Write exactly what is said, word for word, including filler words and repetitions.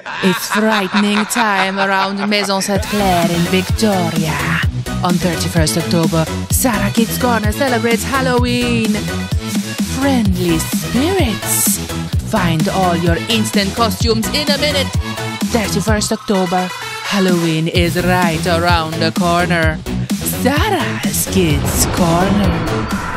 It's frightening time around Maison Sainte Claire in Victoria. On thirty-first October, Sarah Kids Corner celebrates Halloween. Friendly spirits. Find all your instant costumes in a minute. thirty-first October, Halloween is right around the corner. Sarah's Kids Corner.